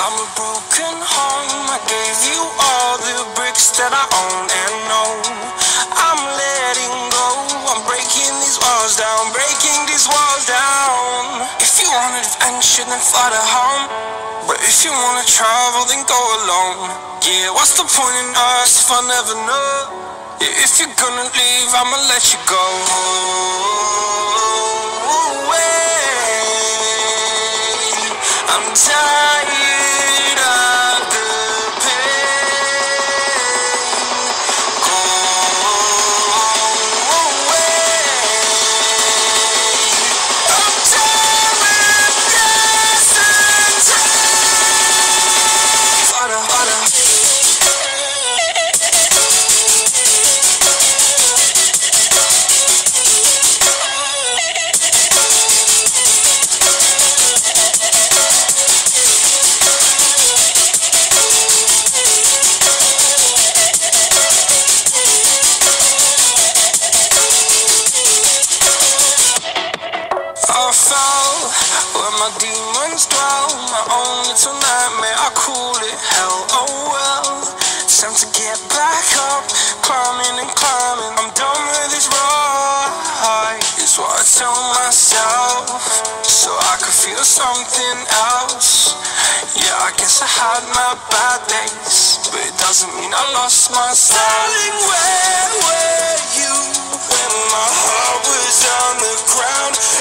I'm a broken home. I gave you all the bricks that I own and know. I'm letting go. I'm breaking these walls down, breaking these walls down. If you want adventure, then fly to home. But if you wanna travel, then go alone. Yeah, what's the point in us if I never know? Yeah, if you're gonna leave, I'ma let you go. I'm tired of the pain. Go away. I'm done with this and Fada, fada. I fell where my demons dwell. My own little nightmare, I call it hell. Oh well, time to get back up, climbing and climbing. I'm done with this ride, is what I tell myself, so I could feel something else. Yeah, I guess I had my bad days, but it doesn't mean I lost my style. Darling, where were you when my heart was on the ground?